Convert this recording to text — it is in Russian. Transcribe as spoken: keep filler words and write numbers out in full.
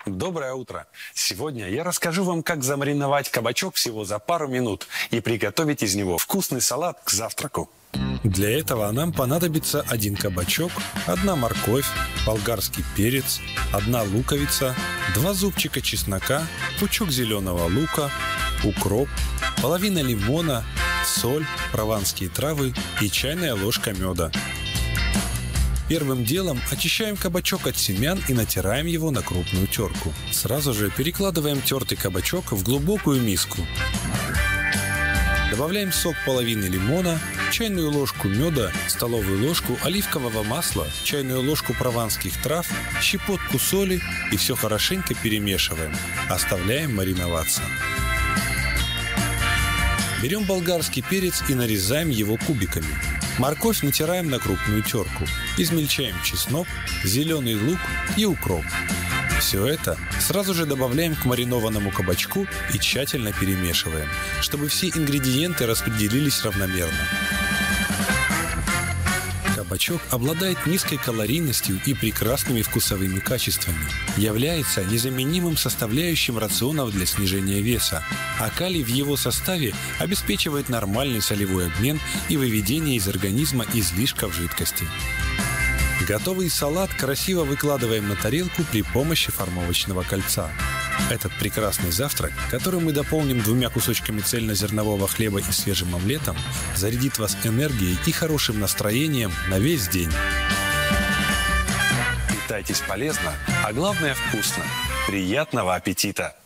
Доброе утро! Сегодня я расскажу вам, как замариновать кабачок всего за пару минут и приготовить из него вкусный салат к завтраку. Для этого нам понадобится один кабачок, одна морковь, болгарский перец, одна луковица, два зубчика чеснока, пучок зеленого лука, укроп, половина лимона, соль, прованские травы и чайная ложка меда. Первым делом очищаем кабачок от семян и натираем его на крупную терку. Сразу же перекладываем тертый кабачок в глубокую миску. Добавляем сок половины лимона, чайную ложку меда, столовую ложку оливкового масла, чайную ложку прованских трав, щепотку соли и все хорошенько перемешиваем. Оставляем мариноваться. Берем болгарский перец и нарезаем его кубиками. Морковь натираем на крупную терку. Измельчаем чеснок, зеленый лук и укроп. Все это сразу же добавляем к маринованному кабачку и тщательно перемешиваем, чтобы все ингредиенты распределились равномерно. Кабачок обладает низкой калорийностью и прекрасными вкусовыми качествами, является незаменимым составляющим рационов для снижения веса, а калий в его составе обеспечивает нормальный солевой обмен и выведение из организма излишков жидкости. Готовый салат красиво выкладываем на тарелку при помощи формовочного кольца. Этот прекрасный завтрак, который мы дополним двумя кусочками цельнозернового хлеба и свежим омлетом, зарядит вас энергией и хорошим настроением на весь день. Питайтесь полезно, а главное вкусно. Приятного аппетита!